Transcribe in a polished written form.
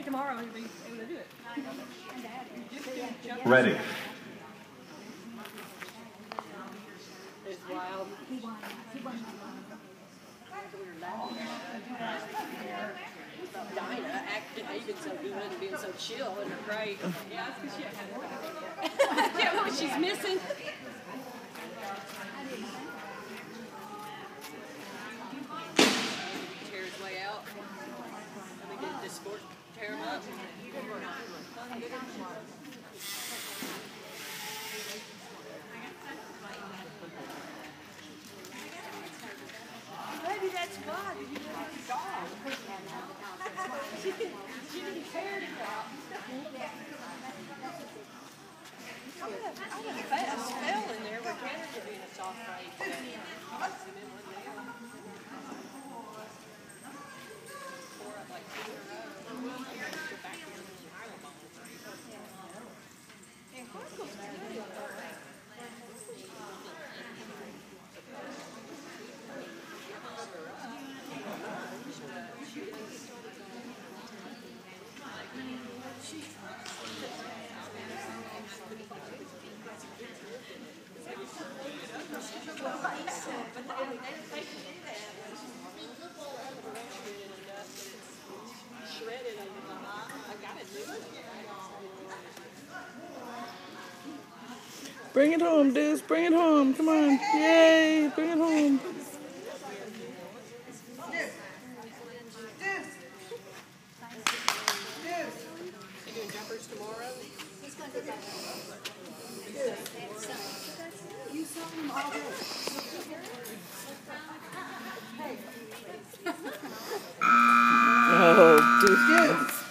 tomorrow he'll be able to do it. Ready. It's wild. Dinah acting, being so good and being so chill and great. Yeah, that's because she had yeah, what she's missing. Tear his way out. Let me get this sport, tear him up. Maybe that's God. You have a dog. She didn't tear it out. I would have fast fell in there with Canada being a soft right. Four up like 2 in a row. Go back here and Iron Ball. And Chronicle's good. Bring it home, Deuce. Bring it home. Come on. Yay. Bring it home. Doing jumpers tomorrow? He's going to do that. You saw him all day. Oh, Deuce.